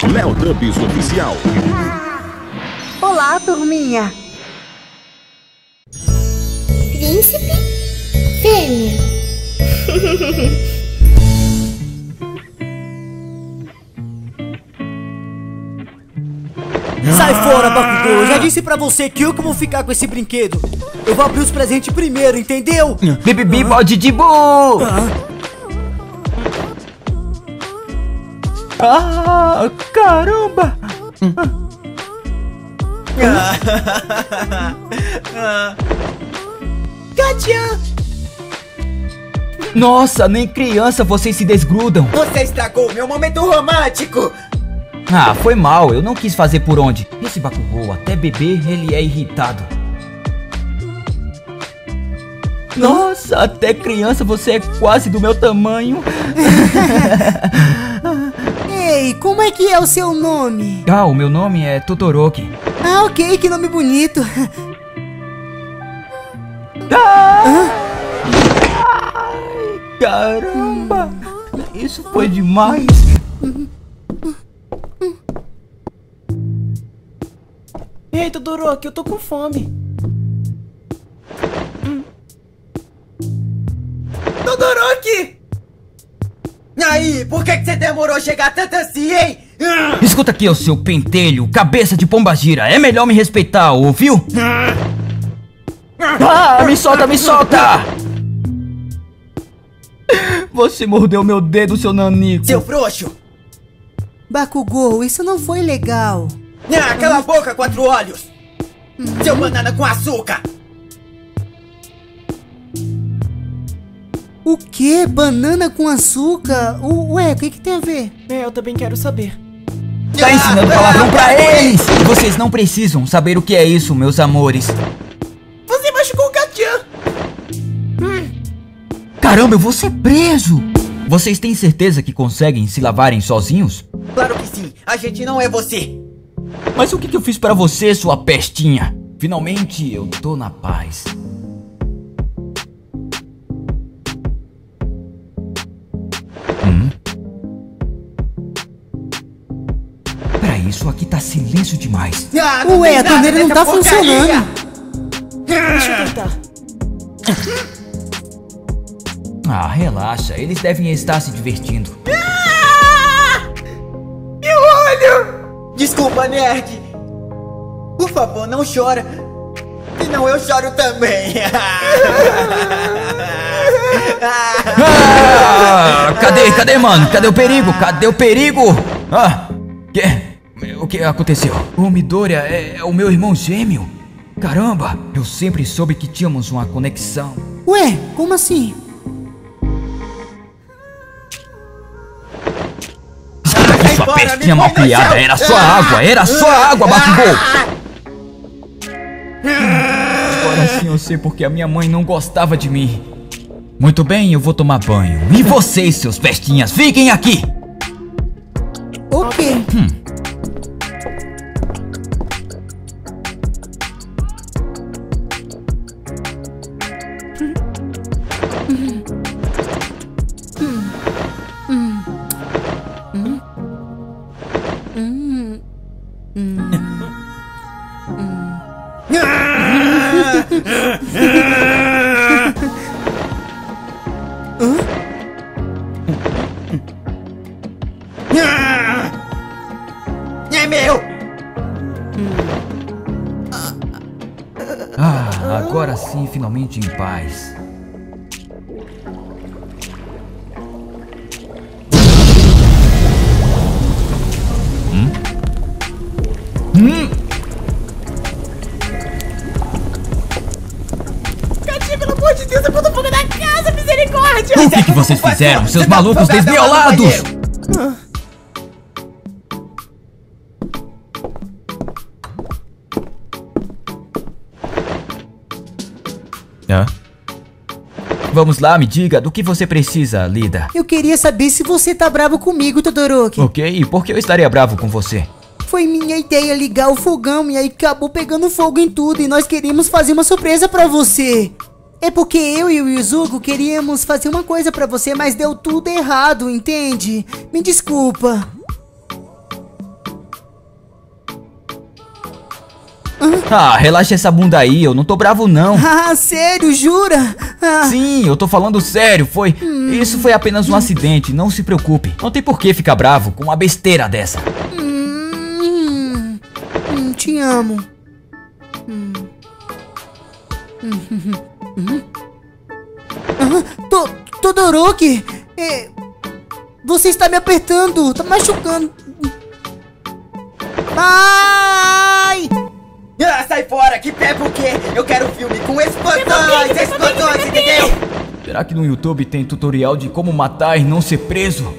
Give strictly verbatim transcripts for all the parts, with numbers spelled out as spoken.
Teletubbies Oficial. Olá, turminha. Príncipe? Fêmea. Sai fora, Bakugou! Eu já disse pra você que eu que vou ficar com esse brinquedo. Eu vou abrir os presentes primeiro, entendeu? Bibibi, bode de bu! Ah, caramba! Katia! Nossa, nem criança vocês se desgrudam. Você estragou meu momento romântico! Ah, foi mal, eu não quis fazer por onde. Esse Bakugou, até beber, ele é irritado. Nossa, até criança você é quase do meu tamanho. Ei, como é que é o seu nome? Ah, o meu nome é Todoroki. Ah, ok, que nome bonito. Ah! Ai, caramba, isso foi demais. Ei, Todoroki, eu tô com fome. Hum. Todoroki! E aí, por que que você demorou a chegar tanto assim, hein? Escuta aqui, ô seu pentelho, cabeça de pombagira. É melhor me respeitar, ouviu? Ah, me solta, me solta! Você mordeu meu dedo, seu nanico. Seu frouxo! Bakugou, isso não foi legal. Ah, cala a boca, quatro olhos! Seu banana com açúcar! O que? Banana com açúcar? U ué, o que que tem a ver? É, eu também quero saber. Tá ensinando palavrão pra eles! Vocês não precisam saber o que é isso, meus amores. Você machucou o Katia! Hum. Caramba, eu vou ser preso! Vocês têm certeza que conseguem se lavarem sozinhos? Claro que sim, a gente não é você! Mas o que, que eu fiz pra você, sua pestinha? Finalmente eu tô na paz. Hum? Peraí, isso aqui tá silêncio demais. Ah, Ué, a torneira não tá porcaria. funcionando. Deixa eu tentar. Ah, relaxa, eles devem estar se divertindo. Ah! Meu olho! Desculpa, nerd. Por favor, não chora. Senão eu choro também. Ah, cadê, cadê, mano? Cadê o perigo? Cadê o perigo? Ah, que? O que aconteceu? O Midoriya é, é o meu irmão gêmeo? Caramba, eu sempre soube que tínhamos uma conexão. Ué, como assim? Sua pestinha mal criada, era só água, era só água, Bakugou! Agora sim eu sei porque a minha mãe não gostava de mim. Muito bem, eu vou tomar banho. E vocês, seus pestinhas, fiquem aqui! Ok. Hum. É meu! Ah, agora sim, finalmente em paz. Hum? Hum? Katia, pelo amor de Deus, eu boto fogo na casa, misericórdia! O que, que vocês fizeram, seus malucos desmiolados? Hã? Vamos lá, me diga, do que você precisa, Lida? Eu queria saber se você tá bravo comigo, Todoroki. Ok, e por que eu estaria bravo com você? Foi minha ideia ligar o fogão e aí acabou pegando fogo em tudo e nós queríamos fazer uma surpresa pra você. É porque eu e o Izuku queríamos fazer uma coisa pra você, mas deu tudo errado, entende? Me desculpa. Ah, relaxa essa bunda aí, eu não tô bravo não. Ah, sério, jura? Ah, Sim, eu tô falando sério, foi... Isso foi apenas um acidente, não se preocupe. Não tem por que ficar bravo com uma besteira dessa. hum, hum, te amo. Hum. Hum, hum, hum. Ah, To- Todoroki, é, você está me apertando, tá machucando. Ai! Ah, sai fora, que pé por quê? Eu quero filme com explosões, explosões, entendeu? Será que no YouTube tem tutorial de como matar e não ser preso?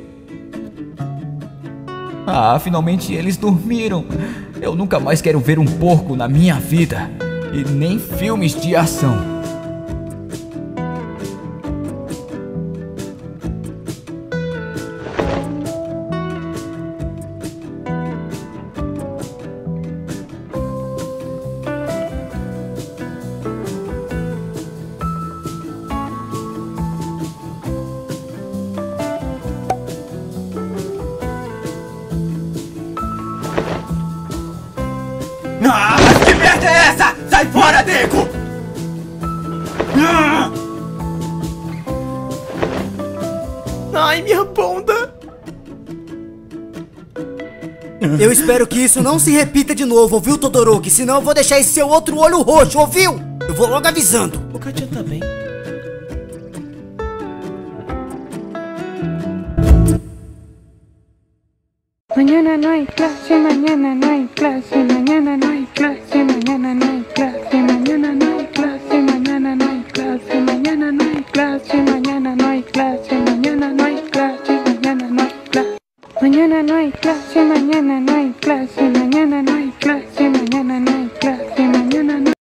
Ah, finalmente eles dormiram. Eu nunca mais quero ver um porco na minha vida. E nem filmes de ação. Ah, mas que merda é essa? Sai fora, Deco! Ah! Ai, minha bunda! Eu espero que isso não se repita de novo, ouviu, Todoroki? Senão eu vou deixar esse seu outro olho roxo, ouviu? Eu vou logo avisando. O Katia tá bem. Mañana no hay clase, mañana no hay clase, mañana no hay clase, mañana no hay clase, mañana no hay clase, mañana no hay clase, mañana no hay clase, mañana no hay clase, mañana no hay clase, mañana no hay clase. Mañana no hay clase, mañana no hay clase, mañana no hay clase, mañana no hay clase.